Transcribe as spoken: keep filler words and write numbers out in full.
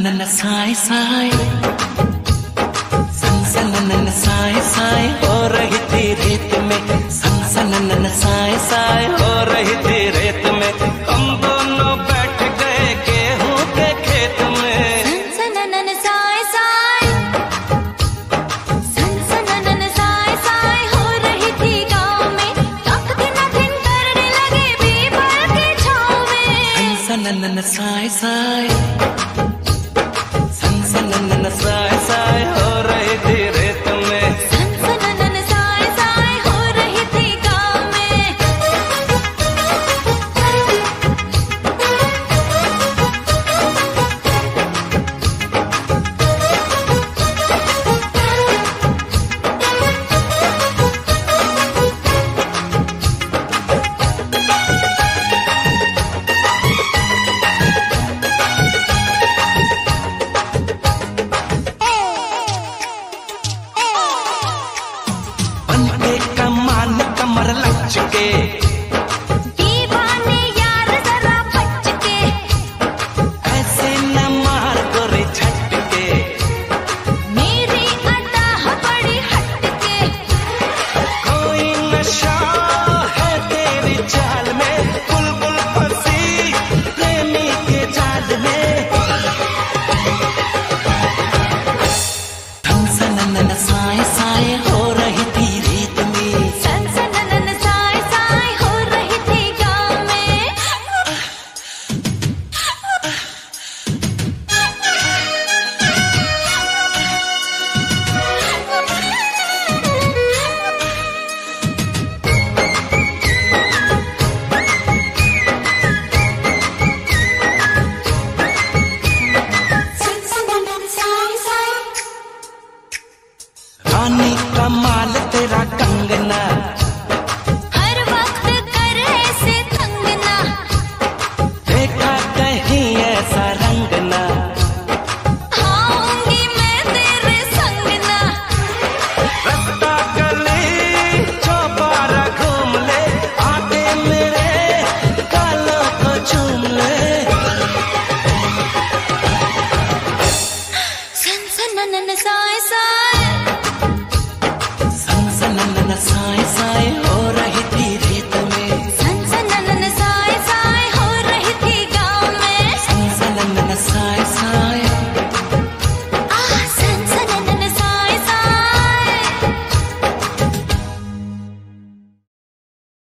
सनसनन साए साए, सनसनन साए साए हो रही थी रेत में, सनसनन साए साए हो रही थी रेत में। हम दोनों बैठ गए गेहूं के खेत में। सनसनन साए साए, सनसनन साए साए हो रही थी गाँव में। तक दिन दिन करने लगे पीपल की छाँव में। सनसनन साए साए, सनसनन साए साए हो रही थी रेत में। सनसनन साए साए हो रही थी गाँव में। बनके कमान कमर लचके, दीवाने यार जरा बच के, ऐसे न मार गोरे झटके। मेरी अदा बड़ी हटके। कोई नशा है तेरी चाल में, बुलबुल फंसी प्रेमी के जाल में। सनसनन साए साए हो रही थी रेत में। सनसनन साए साए हो रही थी गाँव में। सनसनन साए साए, रानी कमाल तेरा कंगना, हर वक्त कर ऐसे तंगना। देखा कहीं ऐसा रंगना। आऊंगी मैं तेरे संगना। रास्ता गली चौबारा घूम ले, आके मेरे गालों को चूम ले। सनसनन साए साए,